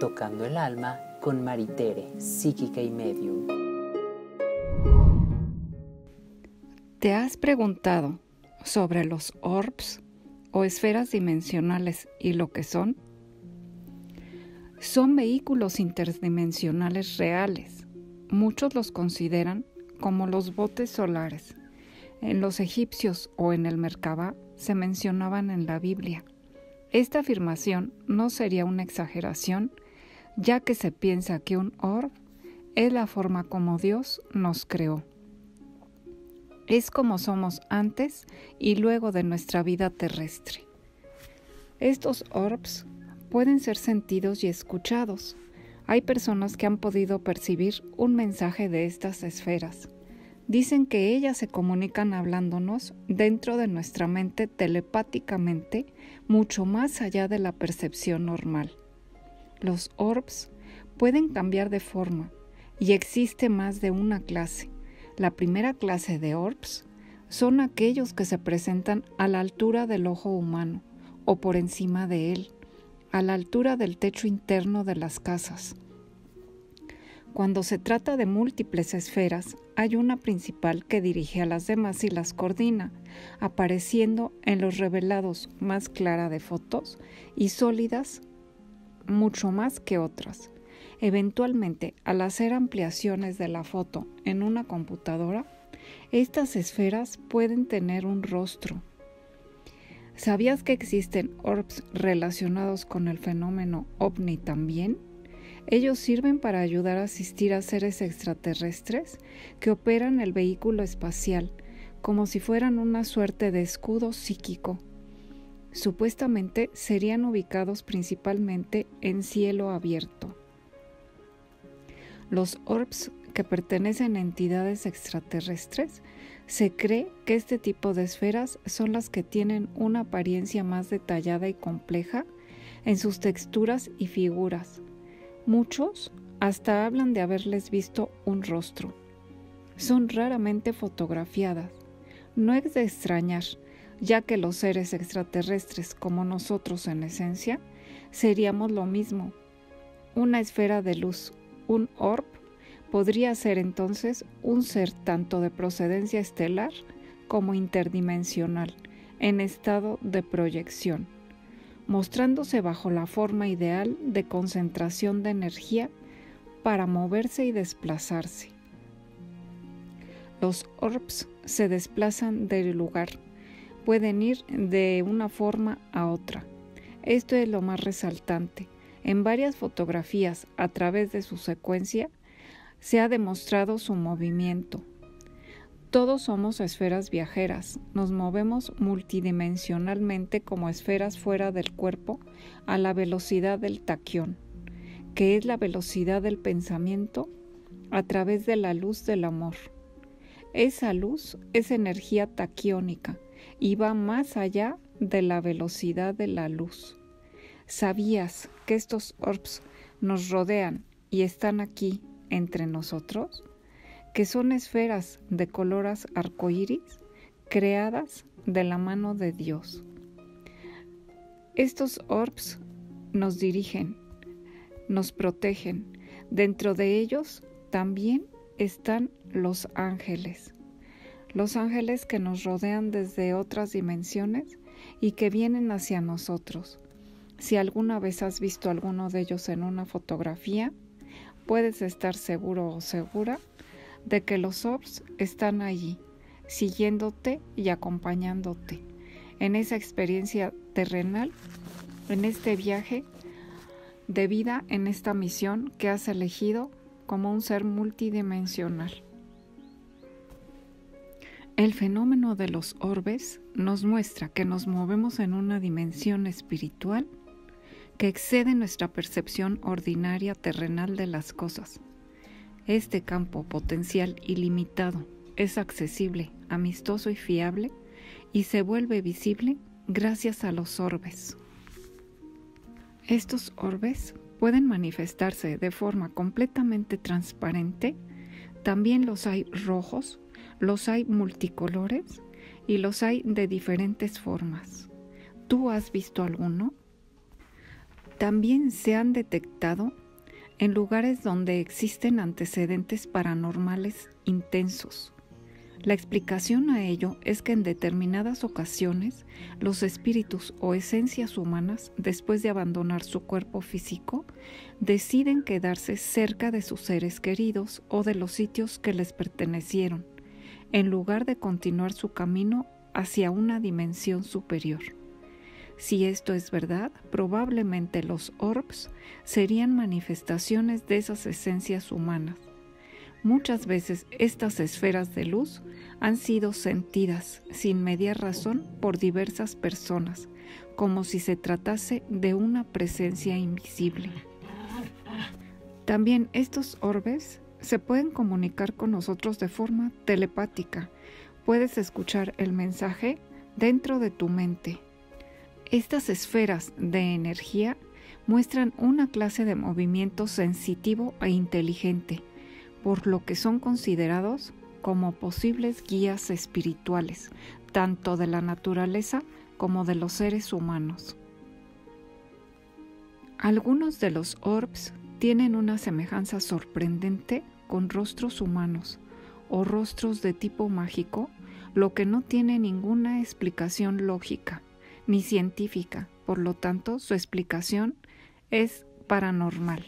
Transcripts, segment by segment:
Tocando el alma con Maritere, psíquica y medium. ¿Te has preguntado sobre los orbs o esferas dimensionales y lo que son? Son vehículos interdimensionales reales. Muchos los consideran como los botes solares. En los egipcios o en el Merkabah se mencionaban en la Biblia. Esta afirmación no sería una exageración, ya que se piensa que un orb es la forma como Dios nos creó. Es como somos antes y luego de nuestra vida terrestre. Estos orbs pueden ser sentidos y escuchados. Hay personas que han podido percibir un mensaje de estas esferas. Dicen que ellas se comunican hablándonos dentro de nuestra mente telepáticamente, mucho más allá de la percepción normal. Los orbs pueden cambiar de forma y existe más de una clase. La primera clase de orbs son aquellos que se presentan a la altura del ojo humano o por encima de él, a la altura del techo interno de las casas. Cuando se trata de múltiples esferas, hay una principal que dirige a las demás y las coordina, apareciendo en los revelados más clara de fotos y sólidas mucho más que otras. Eventualmente, al hacer ampliaciones de la foto en una computadora, estas esferas pueden tener un rostro. ¿Sabías que existen orbs relacionados con el fenómeno ovni también? Ellos sirven para ayudar a asistir a seres extraterrestres que operan el vehículo espacial, como si fueran una suerte de escudo psíquico. Supuestamente serían ubicados principalmente en cielo abierto. Los orbs que pertenecen a entidades extraterrestres, se cree que este tipo de esferas son las que tienen una apariencia más detallada y compleja en sus texturas y figuras. Muchos hasta hablan de haberles visto un rostro. Son raramente fotografiadas. No es de extrañar, ya que los seres extraterrestres como nosotros en esencia, seríamos lo mismo. Una esfera de luz, un orb, podría ser entonces un ser tanto de procedencia estelar como interdimensional, en estado de proyección, mostrándose bajo la forma ideal de concentración de energía para moverse y desplazarse. Los orbs se desplazan del lugar, pueden ir de una forma a otra. Esto es lo más resaltante. En varias fotografías, a través de su secuencia, se ha demostrado su movimiento. Todos somos esferas viajeras, nos movemos multidimensionalmente como esferas fuera del cuerpo a la velocidad del taquión, que es la velocidad del pensamiento a través de la luz del amor. Esa luz es energía taquiónica y va más allá de la velocidad de la luz. ¿Sabías que estos orbs nos rodean y están aquí entre nosotros? Que son esferas de colores arcoíris creadas de la mano de Dios. Estos orbs nos dirigen, nos protegen. Dentro de ellos también están los ángeles que nos rodean desde otras dimensiones y que vienen hacia nosotros. Si alguna vez has visto alguno de ellos en una fotografía, puedes estar seguro o segura de que los orbs están allí, siguiéndote y acompañándote en esa experiencia terrenal, en este viaje de vida, en esta misión que has elegido como un ser multidimensional. El fenómeno de los orbes nos muestra que nos movemos en una dimensión espiritual que excede nuestra percepción ordinaria terrenal de las cosas. Este campo potencial ilimitado es accesible, amistoso y fiable, y se vuelve visible gracias a los orbes. Estos orbes pueden manifestarse de forma completamente transparente. También los hay rojos, los hay multicolores y los hay de diferentes formas. ¿Tú has visto alguno? También se han detectado en lugares donde existen antecedentes paranormales intensos. La explicación a ello es que en determinadas ocasiones los espíritus o esencias humanas, después de abandonar su cuerpo físico, deciden quedarse cerca de sus seres queridos o de los sitios que les pertenecieron, en lugar de continuar su camino hacia una dimensión superior. Si esto es verdad, probablemente los orbs serían manifestaciones de esas esencias humanas. Muchas veces estas esferas de luz han sido sentidas sin media razón por diversas personas, como si se tratase de una presencia invisible. También estos orbes se pueden comunicar con nosotros de forma telepática. Puedes escuchar el mensaje dentro de tu mente. Estas esferas de energía muestran una clase de movimiento sensitivo e inteligente, por lo que son considerados como posibles guías espirituales, tanto de la naturaleza como de los seres humanos. Algunos de los orbs tienen una semejanza sorprendente con rostros humanos o rostros de tipo mágico, lo que no tiene ninguna explicación lógica ni científica, por lo tanto su explicación es paranormal.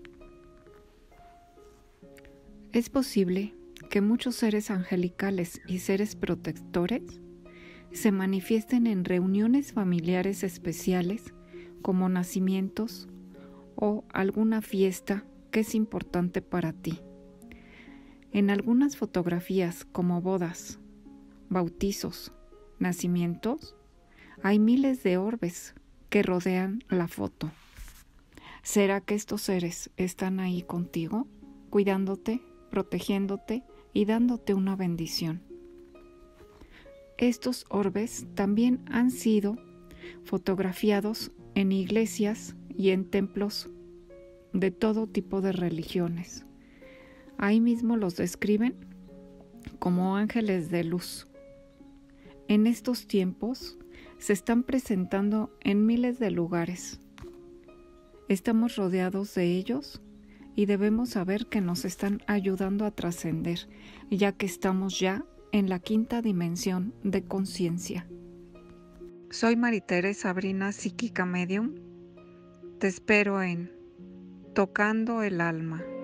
Es posible que muchos seres angelicales y seres protectores se manifiesten en reuniones familiares especiales como nacimientos o alguna fiesta que es importante para ti. En algunas fotografías como bodas, bautizos, nacimientos, hay miles de orbes que rodean la foto. ¿Será que estos seres están ahí contigo, cuidándote, protegiéndote y dándote una bendición? Estos orbes también han sido fotografiados en iglesias y en templos de todo tipo de religiones. Ahí mismo los describen como ángeles de luz. En estos tiempos se están presentando en miles de lugares. Estamos rodeados de ellos y debemos saber que nos están ayudando a trascender, ya que estamos ya en la quinta dimensión de conciencia. Soy Maritere Sabrina, psíquica medium. Te espero en Tocando el Alma.